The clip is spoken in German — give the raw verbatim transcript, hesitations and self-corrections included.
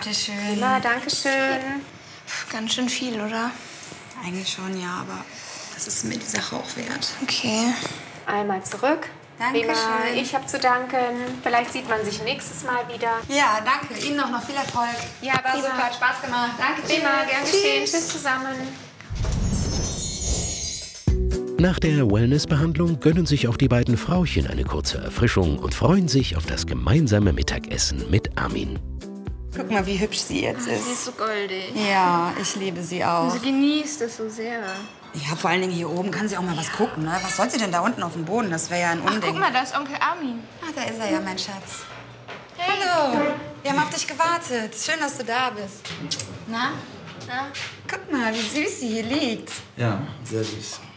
Bitteschön. Na, danke schön. Ganz schön viel, oder? Eigentlich schon, ja, aber das ist mir die Sache auch wert. Okay. Einmal zurück. Dankeschön. Prima. Ich habe zu danken. Vielleicht sieht man sich nächstes Mal wieder. Ja, danke. Ihnen noch, noch viel Erfolg. Ja, war prima. super, hat Spaß gemacht. Danke, Prima, gern tschüss. geschehen. Tschüss zusammen. Nach der Wellnessbehandlung gönnen sich auch die beiden Frauchen eine kurze Erfrischung und freuen sich auf das gemeinsame Mittagessen mit Armin. Guck mal, wie hübsch sie jetzt Sie ist. ist so goldig. Ja, ich liebe sie auch. Sie genießt es so sehr. Ja, vor allen Dingen hier oben kann sie auch mal was gucken, ne? Was soll sie denn da unten auf dem Boden? Das wäre ja ein Ach, Unding. guck mal, da ist Onkel Armin. Ah, da ist er ja, mein Schatz. Hey. Hallo. Wir haben auf dich gewartet. Schön, dass du da bist. Na? Na? Guck mal, wie süß sie hier liegt. Ja, sehr süß.